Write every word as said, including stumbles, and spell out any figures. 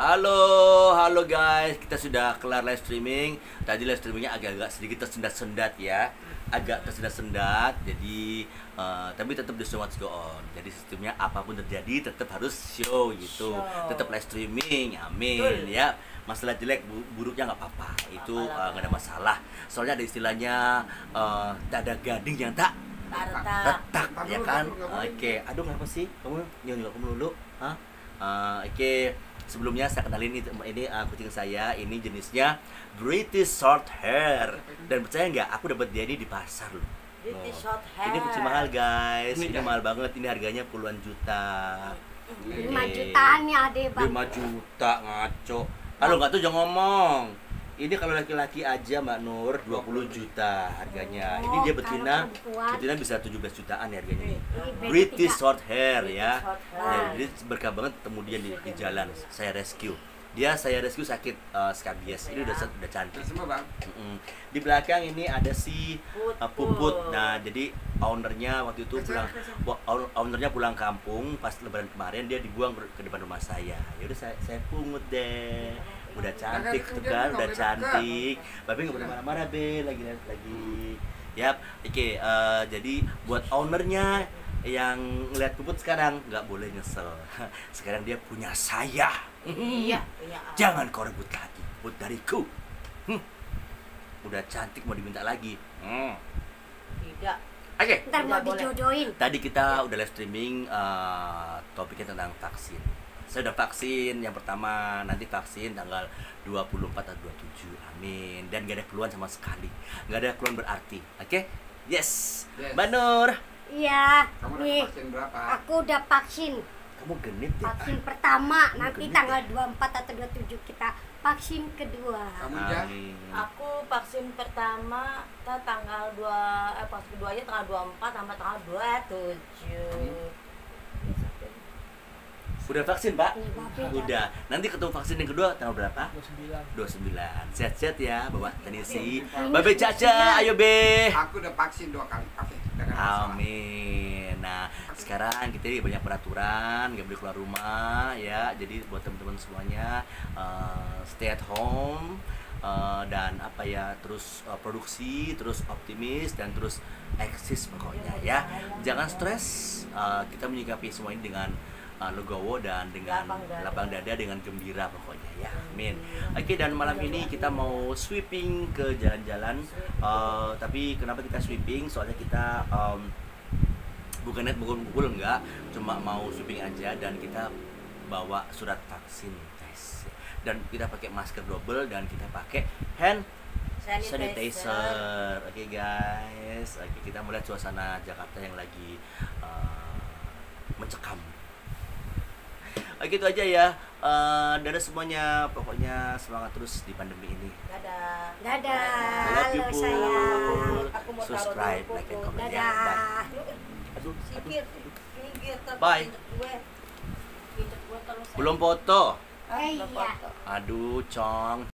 Halo, halo guys, kita sudah kelar live streaming. Tadi live streamingnya agak-agak sedikit tersendat-sendat ya, agak tersendat-sendat. Jadi, uh, tapi tetap the show must go on. Jadi sistemnya apapun terjadi tetap harus show gitu, show. Tetap live streaming, amin. Betul. Ya. Masalah jelek bu buruknya nggak apa-apa, itu nggak uh, ada masalah. Soalnya ada istilahnya uh, tak ada gading yang tak retak, retak ya kan? Oke, okay. Aduh kenapa sih kamu nyuruh aku melulu? Hah? Uh, Oke. Okay. Sebelumnya saya kenalin ini, ini uh, kucing saya, ini jenisnya British Short Hair. Dan percaya nggak, aku dapat dia ini di pasar loh. British Short Hair. Ini kucing mahal guys, ini, ini mahal banget, ini harganya puluhan juta. lima jutaan ya deh bang. lima juta ngaco. Kalau nggak tuh jangan ngomong. Ini kalau laki-laki aja Mbak Nur dua puluh juta harganya. Oh, ini dia betina, betina bisa tujuh belas jutaan ya harganya. British Short Hair ya. Ya, jadi berkah banget ketemu dia di, di jalan. Saya rescue. Dia saya rescue sakit uh, skabies. Ini udah udah cantik. Mm -mm. Di belakang ini ada si uh, Puput. Nah, jadi ownernya waktu itu pulang ownernya pulang kampung pas lebaran kemarin, dia dibuang ke depan rumah saya. Ya udah saya, saya pungut deh. Udah cantik tuh kan, udah cantik. Babe nggak boleh marah-marah be, lagi lagi. Yap, oke. Okay, uh, jadi buat ownernya yang ngeliat Puput sekarang nggak boleh nyesel. Sekarang dia punya saya. Iya. Jangan kau rebut lagi, Puput dariku. Hm. Udah cantik mau diminta lagi. Hmm. Tidak. Oke. Okay. Ntar mau dijodohin. Tadi kita udah live streaming uh, topiknya tentang vaksin. Saya udah vaksin yang pertama, nanti vaksin tanggal dua puluh empat atau dua puluh tujuh, amin. Dan gak ada keluhan sama sekali, gak ada keluhan berarti, oke? Okay? Yes. yes, Mbak Nur. Iya. Kamu nih, udah vaksin berapa? Aku udah vaksin. Kamu genit ya? Vaksin pertama, Kamu nanti genit tanggal ya? dua puluh empat atau dua puluh tujuh kita vaksin kedua. Kamu amin. Aku vaksin pertama ta tanggal dua eh pas keduanya tanggal dua puluh empat sampai tanggal dua puluh tujuh. Hmm. Udah vaksin, Pak? Ya, udah. Nanti ketemu vaksin yang kedua tanggal berapa? dua puluh sembilan. Sehat-sehat ya, Bapak Tanisi. Babe Caca, ayo Be. Aku udah vaksin dua kali. Oke. Amin. Nah, sekarang kita banyak peraturan, nggak boleh keluar rumah ya. Jadi buat teman-teman semuanya uh, stay at home. Uh, dan apa ya, terus uh, produksi, terus optimis, dan terus eksis pokoknya ya. Jangan stres. Uh, kita menyikapi semua ini dengan uh, legowo dan dengan lapang dada. lapang dada dengan gembira pokoknya ya. Amin. Oke, dan malam ini kita mau sweeping ke jalan-jalan. Uh, tapi kenapa kita sweeping? Soalnya kita um, bukan net bukul-bukul enggak, cuma mau sweeping aja, dan kita bawa surat vaksin. Dan kita pakai masker double, dan kita pakai hand sanitizer. sanitizer. Oke okay, guys, oke okay, kita melihat suasana Jakarta yang lagi uh, mencekam. Oke okay, itu aja ya. Uh, dadah semuanya, pokoknya semangat terus di pandemi ini. Dadah. Dadah. Halo sayang. Aku mau subscribe, like, and comment ya. Dadah. Aduh, Sikit, minggir, bye. Belum foto. Eh, iya. Aduh, Cong.